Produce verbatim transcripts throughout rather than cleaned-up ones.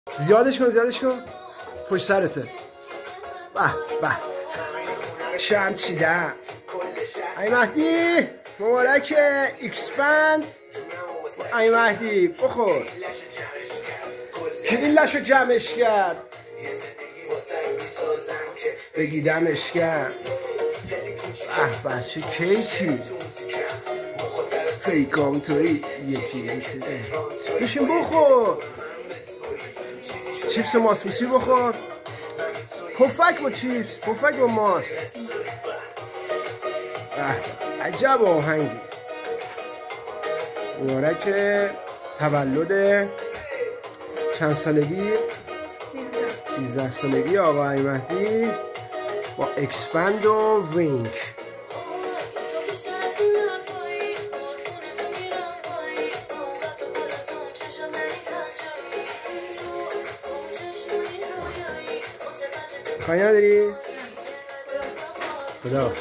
زیادش کن زیادش کن پشت سرته. به به چند چیدم. امیر مهدی مبارکه. ایکس بند امیر مهدی بخور. کلیلشو جمعش کرد بگیدمش کرد. اه به چه کیکی. فیکام توی یکی بشین بخور. چیپس ماسموسی بخور. پفک با چیپس پفک با ماست. عجب آهنگی. مبارک تولد چند سالگی؟ سیزده سالگی آقا امیر مهدی با اکس بند و وینک. خواهی نداری؟ خدا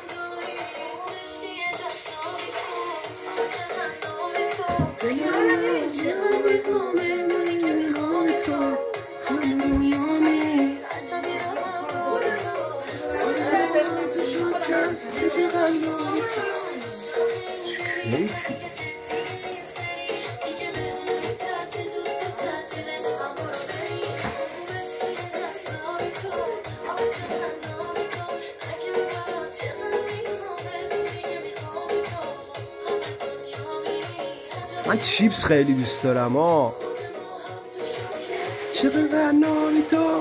من چیپس خیلی دوست دارم ها. چقدر نامی تو.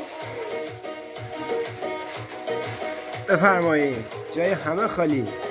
بفرمایید جای همه خالی.